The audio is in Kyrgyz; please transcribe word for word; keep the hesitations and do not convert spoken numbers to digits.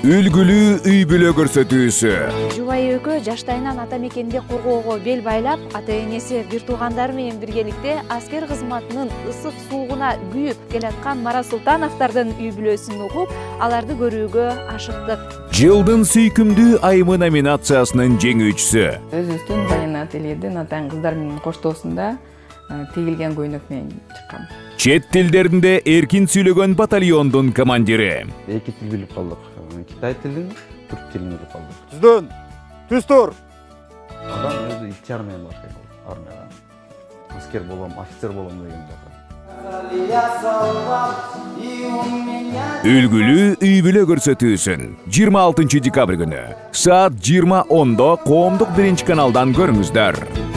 Үлгүлүү үй бүлө көрсөтүүсү. Жубай экөө жаштайынан ата мекенде коргоого бел байлап, ата-энеси бир туугандары менен биргеликте аскер кызматынын ысык суугуна күйүп келаткан Мара Султановдордун үй бүлөсүн угуп, аларды көрүүгө ашыктык. Жылдын сүйкүмдүү айымы номинациясынын жеңүүчүсү. Өзүбүздүн Баян ательеден атайын кыздар менен коштоосунда тегилген көйнөк менен чыккам. Чет тилдеринде эркин сүйлөгөн батальондун командири. Эки тил билип калдык. Китай тилин, түрк тилин билип калдык. Түздөн, түз тур. Адам өзү ички армияга башка армияга. Аскер болом, офицер болом деген жака. Үлгүлүү үй бүлө көрсөтүүсүн жыйырма алтынчы декабрь күнү саат жыйырма ондо Коомдук биринчи каналдан көрүңүздөр.